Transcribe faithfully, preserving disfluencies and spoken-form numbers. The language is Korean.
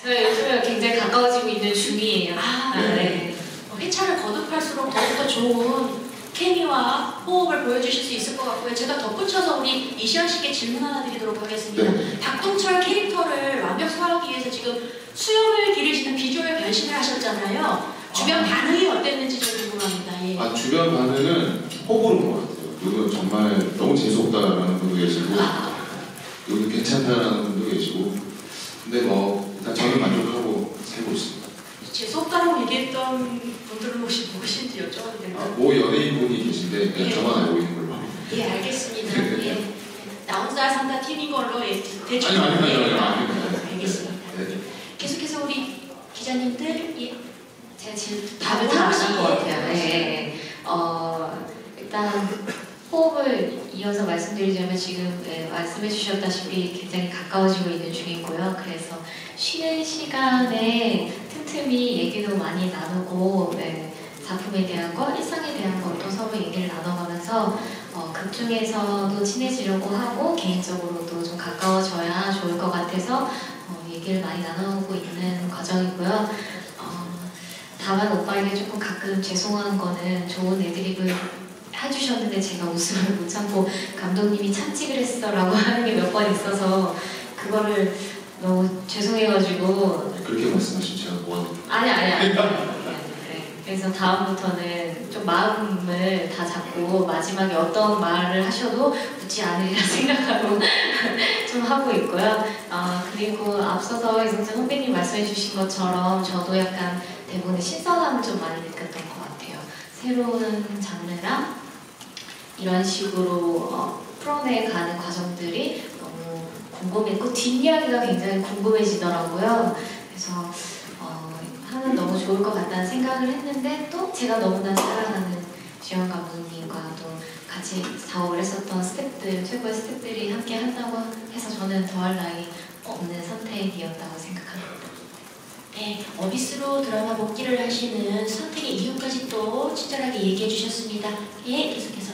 네, 요즘에 굉장히 가까워지고 있는 중이에요. 아, 아, 네. 네. 회차를 거듭할수록 더욱더 좋은 케미와 호흡을 보여주실 수 있을 것 같고요. 제가 덧붙여서 우리 이시연 씨께 질문 하나 드리도록 하겠습니다. 네. 박동철 캐릭터를 완벽소화하기 위해서 지금 수염을 기르시는 비주얼 변신을 하셨잖아요. 주변 아. 반응이 어땠는지 좀 궁금합니다. 예. 아, 주변 반응은 호불호인 것 같아요. 이거 정말 너무 재수없다라는 분도 계시고, 여기 괜찮다라는 분도 계시고, 근데 뭐 일단 저는 만족하고 살고 있습니다. 재수없다라고 얘기했던 분들은 혹시 누구신지 여쭤봐도 아, 될까요? 모 연예인분이 계신데 그냥 예. 저만 알고 있는 걸로. 예, 알겠습니다. 예. 나 혼자 산다 팀인 걸로 예, 대충. 아니, 아니, 아니, 아니, 예, 아니, 아니. 알겠습니다. 네. 계속해서 우리 기자님들 예. 제가 지금 답을 다 아신 것 같아요. 네. 어, 일단 호흡을 이어서 말씀드리자면 지금 네, 말씀해 주셨다시피 굉장히 가까워지고 있는 중이고요. 그래서 쉬는 시간에 틈틈이 얘기도 많이 나누고 네, 작품에 대한 거, 일상에 대한 것도 서로 얘기를 나눠가면서 어, 극 중에서도 친해지려고 하고 개인적으로도 좀 가까워져야 좋을 것 같아서 어, 얘기를 많이 나누고 있는 과정이고요. 어, 다만 오빠에게 조금 가끔 죄송한 거는 좋은 애드립을 해주셨는데 제가 웃음을 못 참고 감독님이 참찍을 했어 라고 하는 게 몇 번 있어서 그거를 너무 죄송해가지고 그렇게 말씀하시면 제가 뭐합니까? 아니 아니 아니, 아니, 아니, 아니. 그래서 다음부터는 좀 마음을 다 잡고 마지막에 어떤 말을 하셔도 웃지 않으리라 생각하고 좀 하고 있고요. 어, 그리고 앞서서 이성재 선배님 말씀해 주신 것처럼 저도 약간 대본의 신선함을 좀 많이 느꼈던 것 같아요. 새로운 장르랑 이런 식으로 어, 풀어내 가는 과정들이 너무 궁금했고 뒷이야기가 굉장히 궁금해지더라고요. 그래서 어, 하면 너무 좋을 것 같다는 생각을 했는데 또 제가 너무나 사랑하는 주연 감독님과 또 같이 작업을 했었던 스태프들, 최고의 스태프들이 함께 한다고 해서 저는 더할 나위 없는 선택이었다고 생각합니다. 네, 어비스로 드라마 복귀를 하시는 선택의 이유까지 또 친절하게 얘기해 주셨습니다. 예, 계속해서.